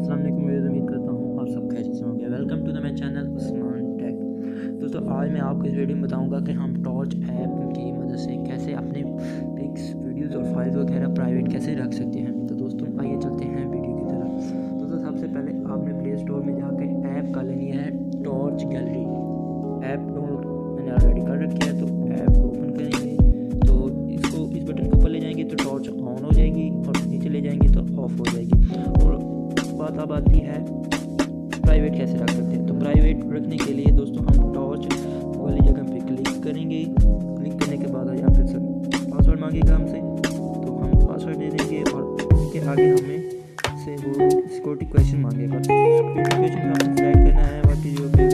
अस्सलाम वालेकुम, मैं उम्मीद करता हूँ आप सब खैरियत से होंगे। Welcome to the my channel Usman tech. दोस्तों, आज मैं आपको इस वीडियो में बताऊंगा कि हम टॉर्च ऐप की मदद से कैसे अपने पिक्स, वीडियोस और फाइल्स वगैरह प्राइवेट कैसे रख सकते हैं। तो दोस्तों, आइए चलते हैं वीडियो की तरफ। दोस्तों, सबसे पहले आपने प्ले स्टोर में जाकर ऐप का लेनी है टॉर्च गैलरी। ऐप डाउनलोड मैंने ऑलरेडी कर रखी है, तो ऐप को ओपन करेंगे तो इसको इस बटन के ऊपर ले जाएंगे तो टॉर्च ऑन हो जाएगी और नीचे ले जाएंगे तो ऑफ हो जाएगी। और बात अब आती है प्राइवेट कैसे रख सकते हैं। तो प्राइवेट रखने के लिए दोस्तों हम टॉर्च वाली जगह पे क्लिक करेंगे। क्लिक करने के बाद यहाँ पे पासवर्ड मांगेगा हमसे, तो हम पासवर्ड दे देंगे और उसके आगे हमें से वो सिक्योरिटी क्वेश्चन मांगेगा। सिक्योरिटी क्वेश्चन हमें सिलेक्ट करना है व्हाट इज योर